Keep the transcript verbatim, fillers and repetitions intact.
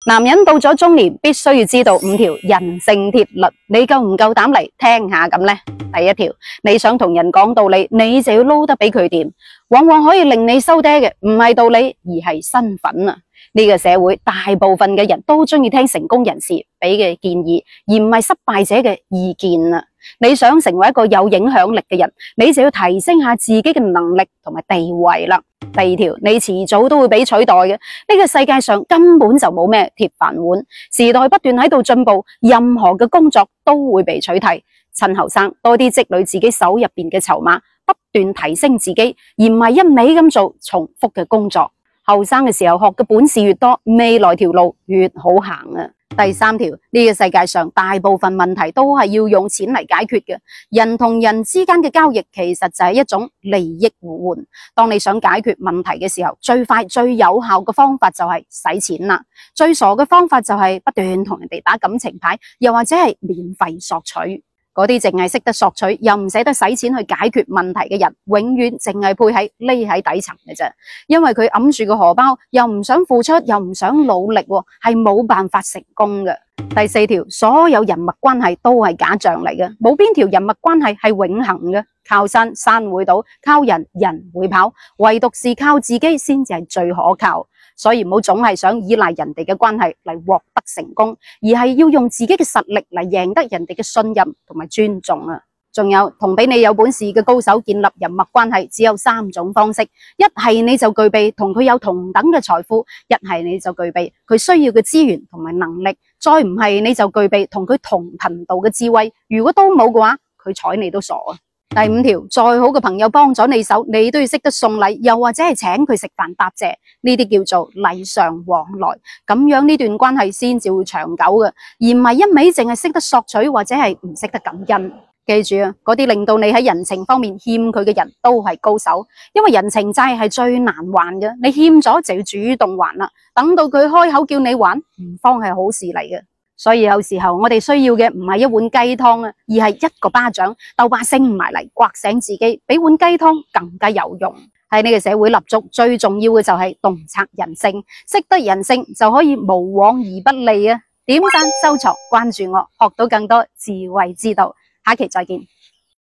男人到咗中年，必須要知道五條人性鐵律，你夠唔夠膽嚟聽下咁呢？第一條，你想同人講道理，你就要撈得比佢掂，往往可以令你收爹嘅唔係道理，而係身份啊！呢個社會大部分嘅人都中意聽成功人士俾嘅建議，而唔係失敗者嘅意見啊！你想成為一個有影響力嘅人，你就要提升下自己嘅能力同埋地位啦。第二條，你遲早都會被取代嘅。呢個世界上根本就冇咩鐵飯碗，時代不斷喺度進步，任何嘅工作都會被取替。趁後生多啲積累自己手入邊嘅籌碼，不斷提升自己，而唔係一味咁做重複嘅工作。後生嘅時候學嘅本事越多，未來條路越好行啊！第三條，呢個世界上大部分問題都係要用錢嚟解決嘅。人同人之間嘅交易其實就係一種利益互換。當你想解決問題嘅時候，最快最有效嘅方法就係使錢啦。最傻嘅方法就係不斷同人哋打感情牌，又或者係免費索取。嗰啲淨係識得索取又唔捨得使錢去解決問題嘅人，永遠淨係配喺匿喺底層嘅啫。因為佢揞住個荷包，又唔想付出，又唔想努力，係冇辦法成功嘅。第四條，所有人脈關係都係假象嚟嘅，冇邊條人脈關係係永恆嘅。靠山山會倒，靠人人會跑，唯獨是靠自己先至係最可靠。所以唔好總係想依賴人哋嘅關係嚟獲得成功，而係要用自己嘅實力嚟贏得人哋嘅信任同埋尊重啊！仲有，同比你有本事嘅高手建立人脈關係，只有三種方式：一係你就具備同佢有同等嘅財富；一係你就具備佢需要嘅資源同埋能力；再唔係你就具備同佢同頻道嘅智慧。如果都冇嘅話，佢睬你都傻啊！第五條，再好嘅朋友幫咗你手，你都要識得送禮，又或者係請佢食飯答謝，呢啲叫做禮尚往來，咁樣呢段關係先至會長久嘅，而唔係一味淨係識得索取或者係唔識得感恩。記住啊，嗰啲令到你喺人情方面欠佢嘅人都係高手，因為人情債係最難還嘅，你欠咗就要主動還啦，等到佢開口叫你還，唔慌係好事嚟嘅。所以有時候我哋需要嘅唔係一碗雞湯啊，而係一個巴掌兜把聲埋嚟，刮醒自己，比碗雞湯更加有用。喺呢個社會立足，最重要嘅就係洞察人性，識得人性就可以無往而不利啊！點讚、收藏、關注我，學到更多智慧之道。下期再見。